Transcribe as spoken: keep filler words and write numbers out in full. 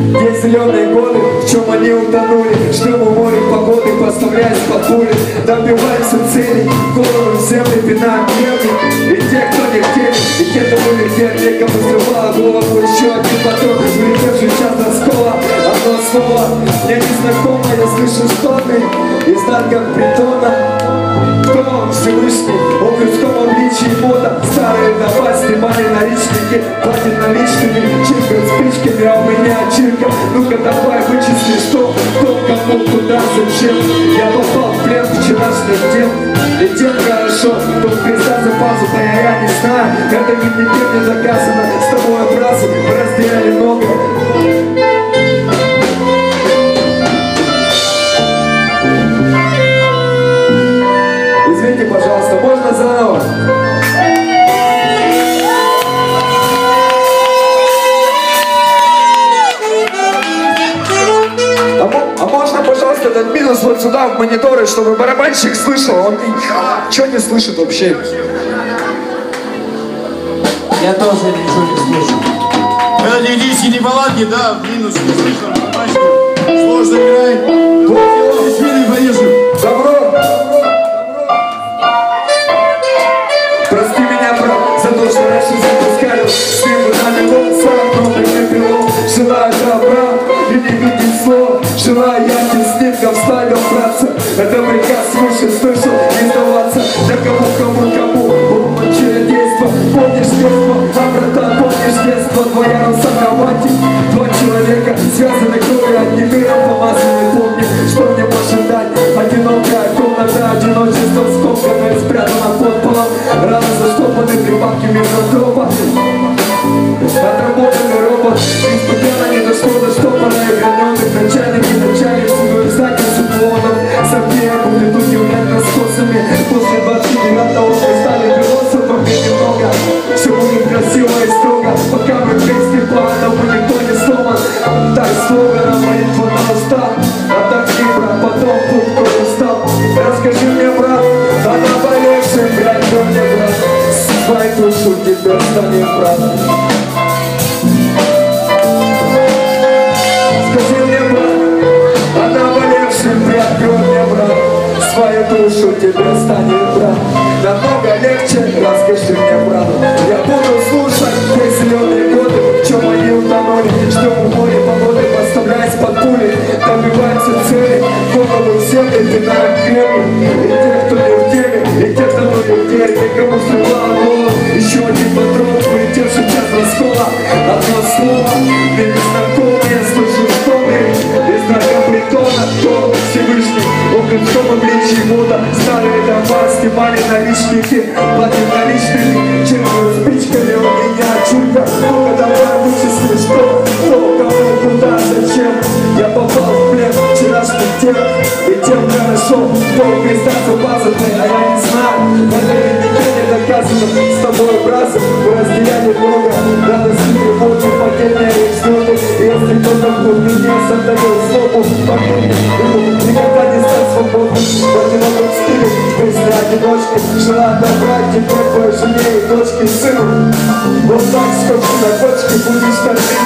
Где зеленые годы, в чем они утонули? Ждем у моря погоды, поставляясь под пули. Добиваемся целей, голову в землю, пинаем нервы. И те, кто не в теме, и те, кто были первые, кому срывала голову. Еще один патрон, улетевший час до скола. Одно слово, мне незнакомо, я слышу стоны из наркопритона. Кто он Всевышний? Он в людском обличии мода. Старые дома снимали наличники, платят наличными, чиркают спичками, а у меня чирка. Ну-ка давай вычисли, что, кто, кому, куда, зачем. Я попал в плен вчерашних дел. И тем хорошо, кто в креста за пазухой, а я не знаю. Это ведь нигде не доказано. С тобой образу мы разделяли много. Извините, пожалуйста, можно заново? А, а можно, пожалуйста, этот минус вот сюда в мониторы, чтобы барабанщик слышал? Он ничего не слышит вообще. Я тоже ничего не слышу. Это лирические неполадки, да, в минус не слышно, барабанщик. Сложно играет. Здесь видно и порежем. Добро! Прости меня, брат, за то, что раньше запускали с небу на него, сам много не пило. Желаю добра и не видеть слов. Желаю ярких снимков, ставил братца. Это приказ, слушай, слышал, не сдаваться. Да кому, кому, кому, умом чародейство. Помнишь детство, а братан, помнишь детство. Твоя русаковати, два человека связаны кровью одним миром помазаны. Помни, что мне может дать одинокая комната, одиночество скомканное, спрятано под полом. Рано заштопаны прибавки мизотропа. Отработанный робот, испытано не дошло до штопора. Граненых начальники, начальник, свою задницу плодом. Сомнения будет удивлять нас косами. После двадцать девятого мы стали философами немного. Все будет красиво и строго, пока мы вместе по-одному никто не сломан. Так слоганом молитва на устах. Отдохни, брат, потом путь кровь устал. Расскажи мне, брат, о наболевшем, блядь, кто мне, брат. Свай душу тебя станет, брат. Скажи мне, брат, о наболевшем, брат, кто мне, брат. Свою душу тебе станет, брат. Намного легче, расскажи мне, брат. Я буду слушать те зеленые годы, в чем они утонули. Ждем у моря погоды, подставляясь под пули. Добиваемся цели, голову в землю, пинаем кремль. И те, кто не в теме, и те, кто не в теме, никому срывала голову. Еще один патрон, улетевший час раскола. Одно слово, мне незнакомо, я слышу стоны из наркопритона. Кто Всевышний, он в людском обличии мода. Старые дома снимали наличники, платят наличными, чиркают спичками, у меня чурка. Ну-ка давай вычисли, что, кто, кому, куда, зачем. Я попал в плен вчерашних дел, и тем хорошо, кто в креста за пазухой, а я не знаю. Это ведь нигде не доказано. С тобой братцы, мы разделяли много радости, эмоций, падения и взлеты. Если кто-то вдруг меня создает злобу, поверь ему, никогда не стать свободным. В одиноком стиле, песня одиночки, желаю добрать тебе твоей жене и дочке, сыну. Вот так сколько на кочке будешь торчать.